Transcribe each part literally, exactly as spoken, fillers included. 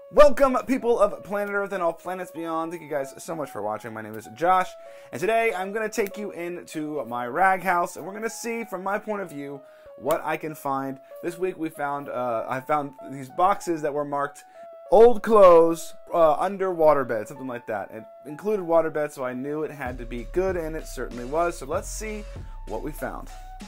Welcome, people of planet Earth and all planets beyond. Thank you guys so much for watching. My name is Josh, and today I'm going to take you into my Raghouse, and we're going to see, from my point of view, what I can find. This week we found, uh, I found these boxes that were marked old clothes uh, under waterbed, something like that. It included waterbed, so I knew it had to be good, and it certainly was. So let's see what we found.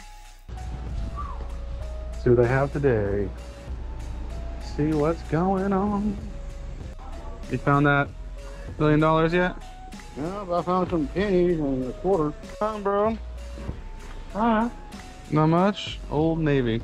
See what I have today. See what's going on. You found that million dollars yet? Yeah, I found some pennies and a quarter. Come on, bro. Alright. Not much. Old Navy.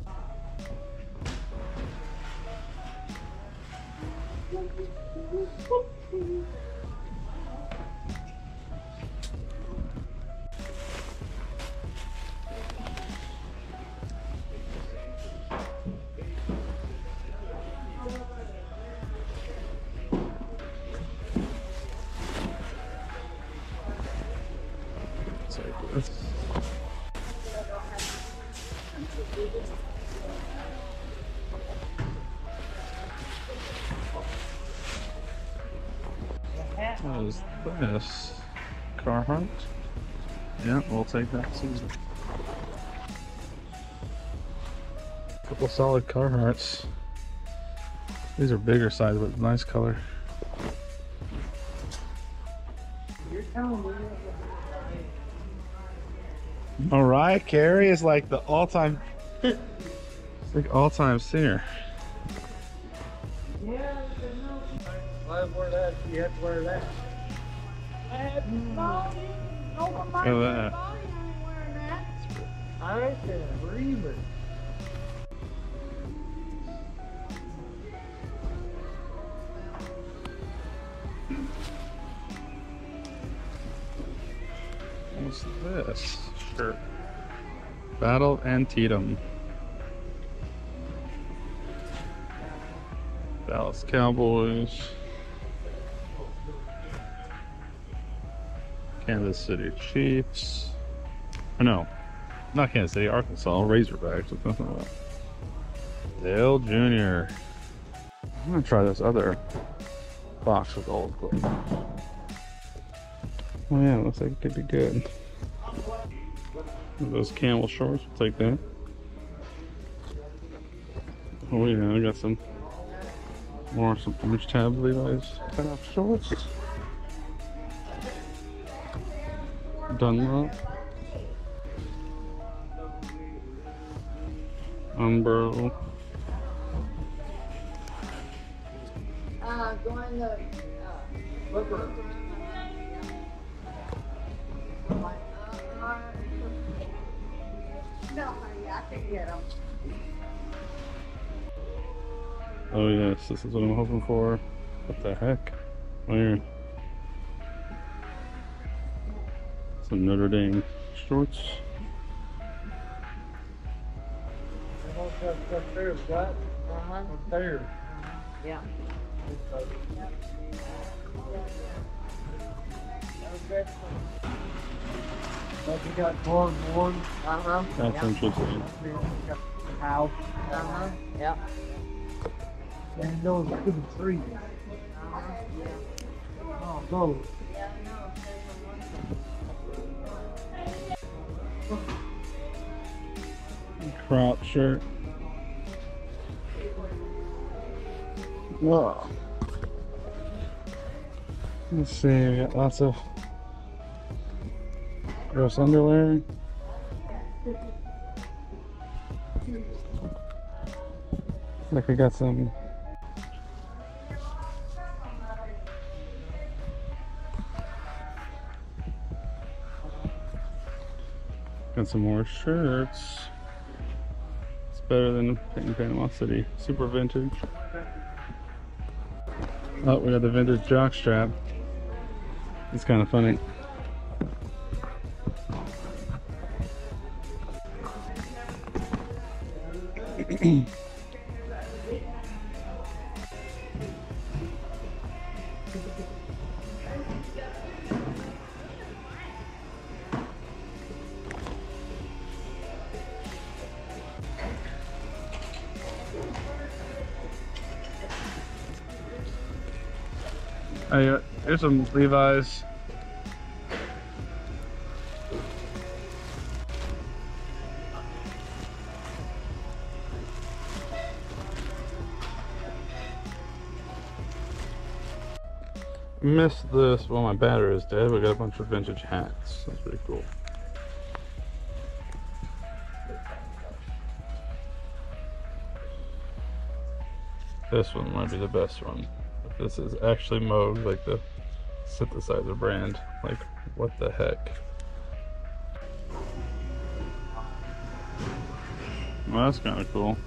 This. What is this? Carhartt? Yeah, we'll take that season. Couple solid Carhartts. These are bigger size, but nice color. You're telling me. Mariah Carey is like the all-time, it's like all-time singer. Yeah, I wear that. You have to wear that. Look at that. I can breathe it. What's this shirt? Battle Antietam. Dallas Cowboys. Kansas City Chiefs. Oh, no, not Kansas City, Arkansas Razorbacks. What's nothing about Dale Junior I'm gonna try this other box with old clothes. Oh yeah, looks like it could be good. Those camel shorts, we'll take that. Oh yeah, I got some more, some orange tab Levi's cut-off shorts. Dunlop. Umbro. Uh, going to, uh, Flipper. no, honey, I can get them. Oh yes, this is what I'm hoping for. What the heck? Weird. Some Notre Dame shorts. What's that stuff there, Scott? Uh-huh. Up there. Yeah. Like you got cardboard. Uh-huh. That's Yeah. interesting. House. Uh-huh. Yeah. And those stupid trees. Uh-huh. Yeah. Oh, those. Yeah, I know. Crop shirt. Whoa. Let's see, we got lots of gross underwear. Like we got some got some more shirts. It's better than in Panama City. Super vintage. Oh, we got the vintage jock strap. It's kind of funny. Hey, uh, here's some Levi's. Missed this. Well, my battery is dead. We got a bunch of vintage hats. That's pretty cool. This one might be the best one. If this is actually Moog, like the synthesizer brand. Like, what the heck? Well, that's kind of cool.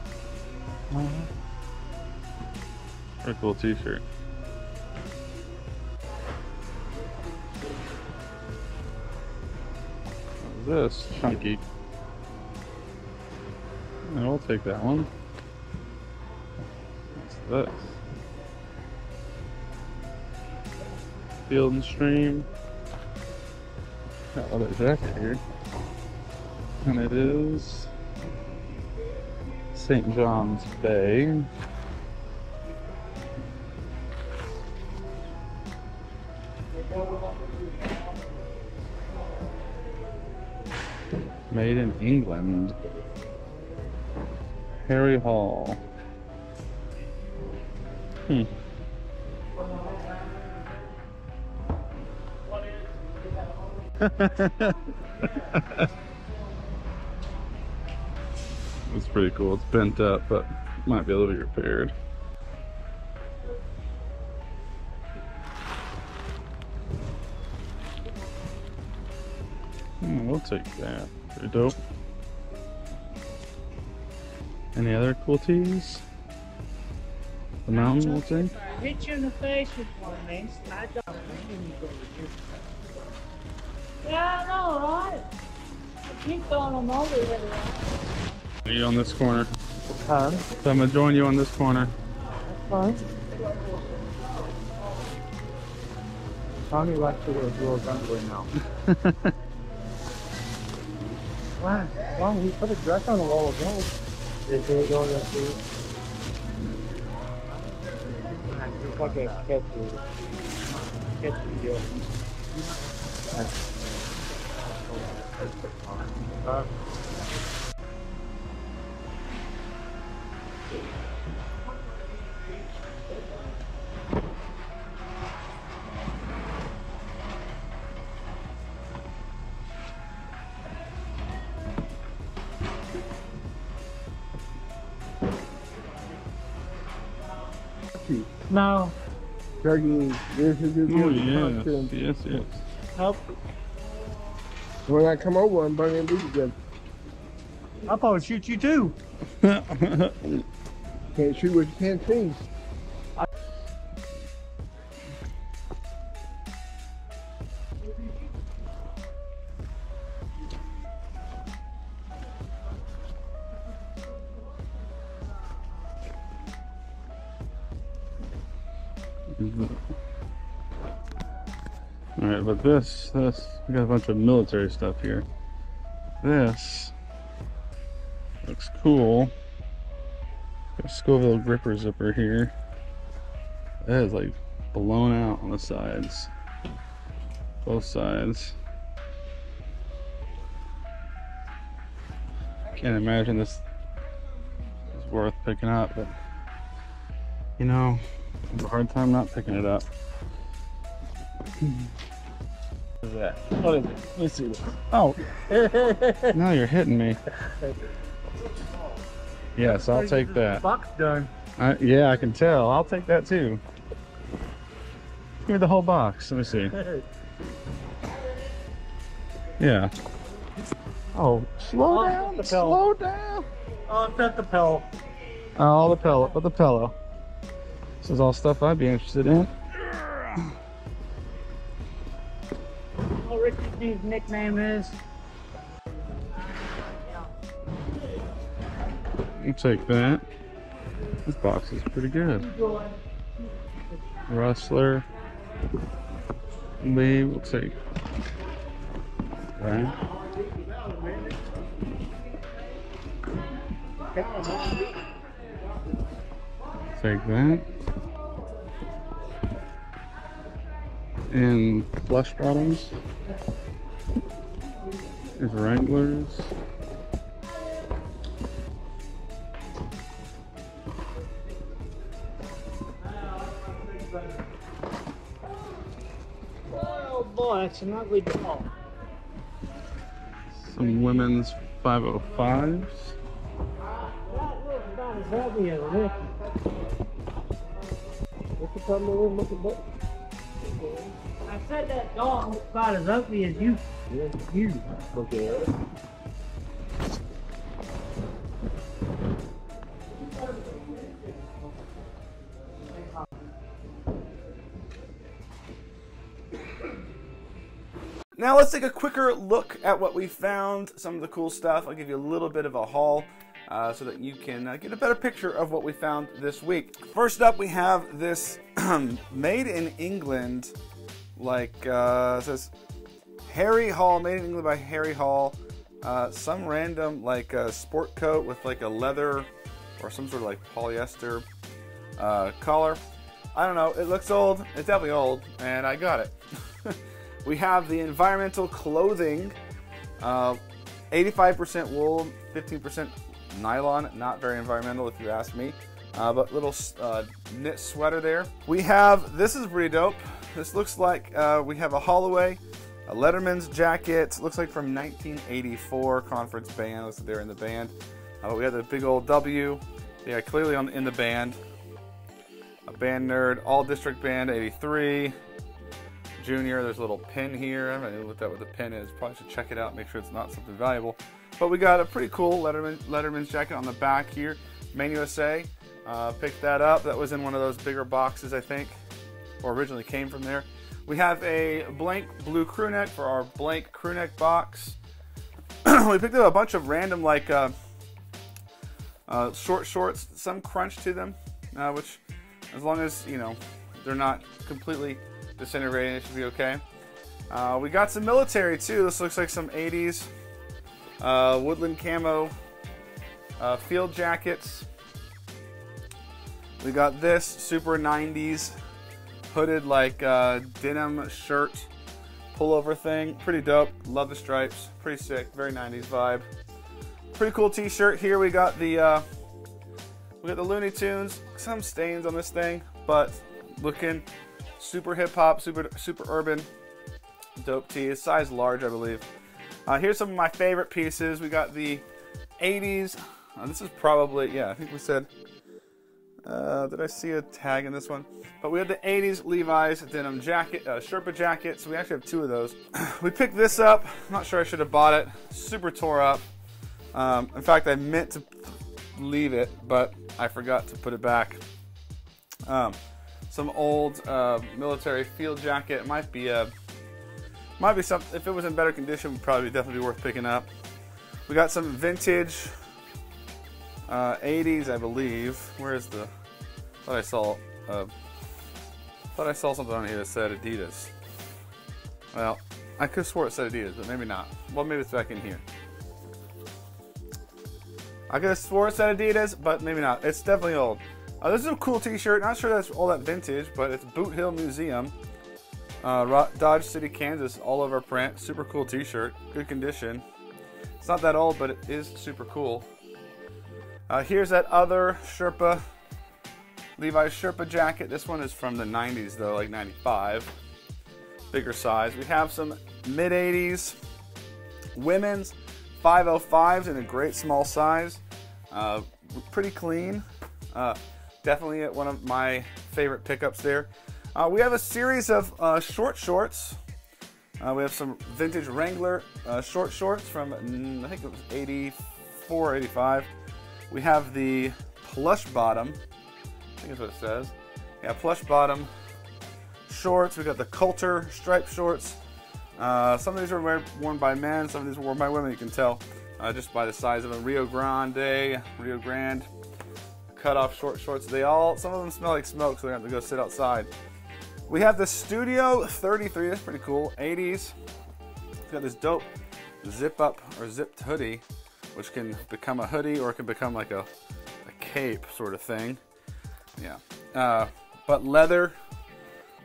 Pretty cool t-shirt. This chunky. Yeah, we'll take that one. What's this? Field and Stream. Got another jacket here, and it is Saint John's Bay. Made in England. Harry Hall. Hmm. It's pretty cool. It's bent up, but might be able to be repaired. Hmm, we'll take that. Pretty dope. Any other cool tees? The mountain, we'll take. Hit you in the face with one, man. I don't. Yeah, I know, right? I keep throwing them over there. Are you on this corner? Huh? So I'm gonna join you on this corner. Fine. Tommy likes to wear girls' underwear now. Wow, wow, we put a dress on a while ago. Is it going to see? It's like a catchy, catchy deal. Uh, No. Turkey, this is your Oh yes, yes, yes. Nope. When I come over and bring in these again. I'll probably shoot you too. Can't shoot what you can't see. Alright, but this, this, we got a bunch of military stuff here. This looks cool. Got a Scoville gripper zipper here. That is like blown out on the sides. Both sides. Can't imagine this is worth picking up, but you know, I have a hard time not picking it up. What is that? What is it? Let me see this. Oh, now you're hitting me. Yes, I'll take that. Box done. I, yeah, I can tell. I'll take that too. Give me the whole box. Let me see. Yeah. Oh, slow Oh, down. the pillow. Slow down. Oh, it's not the pill. Oh, the pillow. But the pillow. This is all stuff I'd be interested in. What Ricky D's nickname is? I'll take that. This box is pretty good. Rustler. Lee, we'll take. Right. Take that. And flush bottoms. There's Wranglers. Oh boy, that's an ugly dog. Some women's five oh fives. That looks about as ugly as Rick. Look at something in look at that. I said that dog looks about as ugly as you. Yeah, you. Okay. Now let's take a quicker look at what we found, some of the cool stuff. I'll give you a little bit of a haul uh, so that you can uh, get a better picture of what we found this week. First up, we have this made in England, like uh, it says Harry Hall, made in England by Harry Hall. Uh, some random like uh, sport coat with like a leather or some sort of like polyester uh, collar. I don't know, it looks old, it's definitely old, and I got it. We have the environmental clothing, uh, eighty-five percent wool, fifteen percent nylon, not very environmental if you ask me, uh, but little uh, knit sweater there. We have, this is pretty dope, this looks like uh, we have a Holloway, a Letterman's jacket, looks like from nineteen eighty-four, conference band, looks like they're in the band. Uh, we have the big old W, yeah, clearly on in the band. A band nerd, all district band, eighty-three. Junior, there's a little pin here. I haven't even looked at what the pin is. Probably should check it out, make sure it's not something valuable. But we got a pretty cool Letterman, Letterman's jacket on the back here. Main U S A, uh, picked that up. That was in one of those bigger boxes, I think, or originally came from there. We have a blank blue crew neck for our blank crew neck box. We picked up a bunch of random like uh, uh, short shorts, some crunch to them, uh, which as long as, you know, they're not completely disintegrating, it should be okay. Uh, we got some military too. This looks like some eighties uh, woodland camo uh, field jackets. We got this super nineties hooded like uh, denim shirt pullover thing. Pretty dope. Love the stripes. Pretty sick. Very nineties vibe. Pretty cool t-shirt. Here we got the uh, we got the Looney Tunes. Some stains on this thing, but looking super hip hop, super super urban, dope tee. It's size large, I believe. Uh, here's some of my favorite pieces. We got the eighties. Uh, this is probably, yeah, I think we said. Uh, did I see a tag in this one? But we have the eighties Levi's denim jacket, uh, Sherpa jacket. So we actually have two of those. We picked this up. I'm not sure I should have bought it. Super tore up. Um, in fact, I meant to leave it, but I forgot to put it back. Um, Some old uh, military field jacket. It might be a, might be something. If it was in better condition, would probably definitely be worth picking up. We got some vintage uh, eighties, I believe. Where is the? Thought I saw. Uh, thought I saw something on here that said Adidas. Well, I could have swore it said Adidas, but maybe not. Well, maybe it's back in here. I could have swore it said Adidas, but maybe not. It's definitely old. Uh, this is a cool t-shirt. Not sure that's all that vintage, but it's Boot Hill Museum. Uh, Dodge City, Kansas, all over print. Super cool t-shirt. Good condition. It's not that old, but it is super cool. Uh, here's that other Sherpa, Levi's Sherpa jacket. This one is from the nineties, though, like ninety-five. Bigger size. We have some mid eighties women's five oh fives in a great small size. Uh, pretty clean. Uh, Definitely one of my favorite pickups there. Uh, we have a series of uh, short shorts. Uh, we have some vintage Wrangler uh, short shorts from, mm, I think it was eighty-four, eighty-five. We have the plush bottom. I think that's what it says. Yeah, plush bottom shorts. We got the Coulter striped shorts. Uh, some of these are wear, worn by men. Some of these are worn by women. You can tell uh, just by the size of them. Rio Grande, Rio Grande. Cut off short shorts. They all, some of them smell like smoke, so they have to go sit outside. We have the Studio thirty-three. That's pretty cool. eighties. It's got this dope zip up or zipped hoodie, which can become a hoodie or it can become like a, a cape sort of thing. Yeah. Uh, but leather,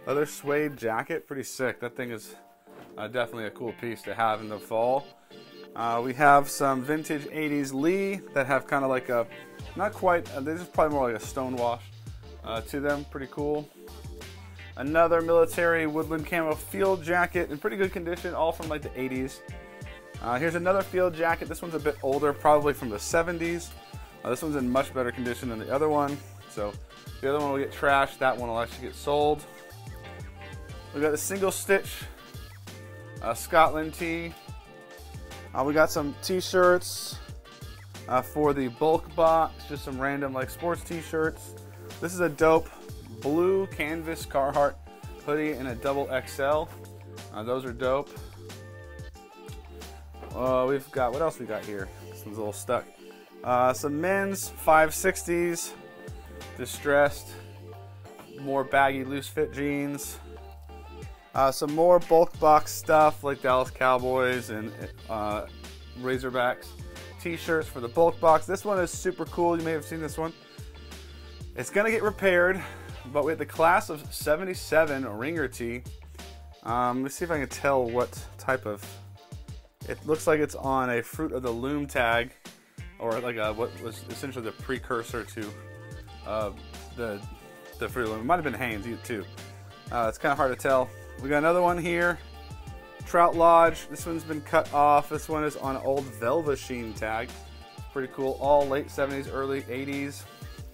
Leather suede jacket, pretty sick. That thing is uh, definitely a cool piece to have in the fall. Uh, we have some vintage eighties Lee that have kind of like a, not quite, uh, this is probably more like a stone wash uh, to them. Pretty cool. Another military woodland camo field jacket in pretty good condition, all from like the eighties. Uh, here's another field jacket. This one's a bit older, probably from the seventies. Uh, this one's in much better condition than the other one. So the other one will get trashed. That one will actually get sold. We got the single stitch uh, Scotland tee. Uh, we got some t-shirts uh, for the bulk box. Just some random like sports t-shirts. This is a dope blue canvas Carhartt hoodie in a double X L. Uh, those are dope. Uh, we've got, what else we got here? This one's a little stuck. Uh, some men's five sixties, distressed, more baggy loose fit jeans. Uh, some more bulk box stuff like Dallas Cowboys and uh, Razorbacks t-shirts for the bulk box. This one is super cool. You may have seen this one. It's gonna get repaired, but we have the class of seventy-seven ringer tee. Um, let's see if I can tell what type of. It looks like it's on a Fruit of the Loom tag, or like a, what was essentially the precursor to uh, the the Fruit of the Loom. It might have been Hanes too. Uh, it's kind of hard to tell. We got another one here, Trout Lodge. This one's been cut off. This one is on old Velveteen tag. Pretty cool. All late seventies, early eighties.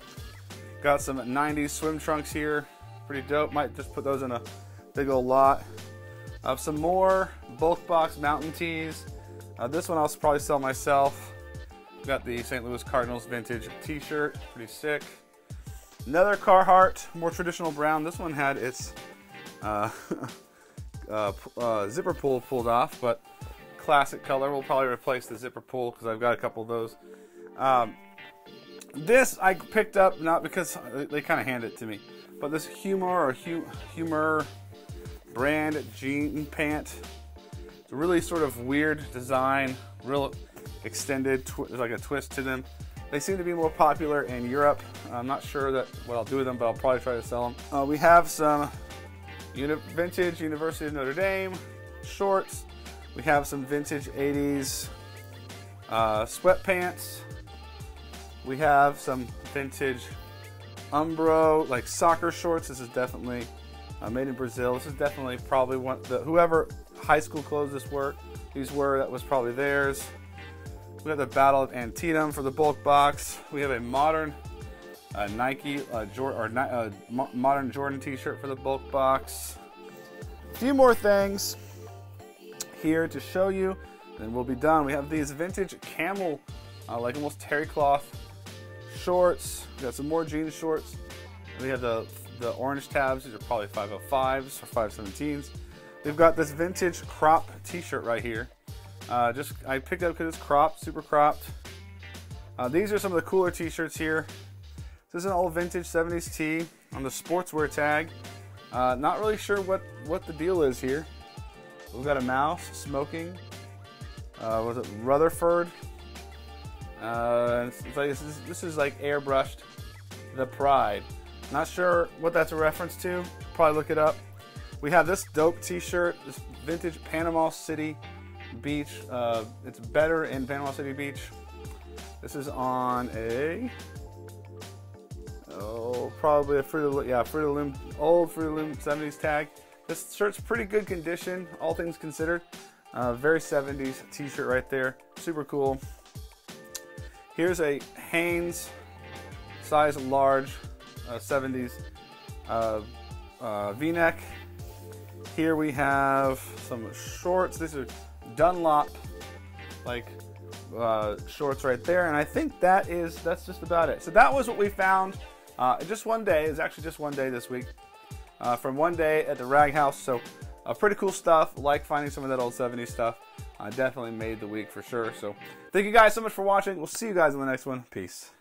Got some nineties swim trunks here. Pretty dope. Might just put those in a big old lot. Uh, some more bulk box mountain tees. Uh, this one I'll probably sell myself. Got the Saint Louis Cardinals vintage t-shirt. Pretty sick. Another Carhartt, more traditional brown. This one had its uh, uh, uh, zipper pull pulled off, but classic color. We'll probably replace the zipper pull because I've got a couple of those. Um, This I picked up not because they kind of handed it to me, but this Humor or hu Humor brand jean pant. It's a really sort of weird design, real extended, there's like a twist to them. They seem to be more popular in Europe. I'm not sure that what I'll do with them, but I'll probably try to sell them. Uh, we have some uni vintage University of Notre Dame shorts. We have some vintage eighties uh, sweatpants. We have some vintage Umbro, like soccer shorts. This is definitely uh, made in Brazil. This is definitely probably one, the, whoever high school clothes this were, these were, that was probably theirs. We have the Battle of Antietam for the bulk box. We have a modern uh, Nike, uh, Jordan, or uh, mo modern Jordan t-shirt for the bulk box. A few more things here to show you, then we'll be done. We have these vintage camel, uh, like almost terry cloth shorts. We got some more jeans shorts. We have the the orange tabs. These are probably five oh fives or five seventeens. We've got this vintage crop t-shirt right here. Uh, just I picked up because it's cropped, super cropped. Uh, these are some of the cooler t-shirts here. This is an old vintage seventies tee on the sportswear tag. Uh, not really sure what what the deal is here. We've got a mouse smoking. Uh, was it Rutherford? Uh, it's, it's like, this, is, this is like airbrushed the Pride. Not sure what that's a reference to. Probably look it up. We have this dope t-shirt, this vintage Panama City Beach. Uh, it's better in Panama City Beach. This is on a, oh, probably a Fruit of the Loom, yeah, Fruit of the Loom, old Fruit of the Loom seventies tag. This shirt's pretty good condition, all things considered. Uh, very seventies t-shirt right there. Super cool. Here's a Hanes size large uh, seventies uh, uh, V-neck. Here we have some shorts. These are Dunlop like uh, shorts right there, and I think that is that's just about it. So that was what we found. Uh, just one day. It's actually just one day this week. Uh, from one day at the Raghouse. So uh, pretty cool stuff. Like finding some of that old seventies stuff. Uh, definitely made the week for sure. So thank you guys so much for watching. We'll see you guys in the next one. Peace.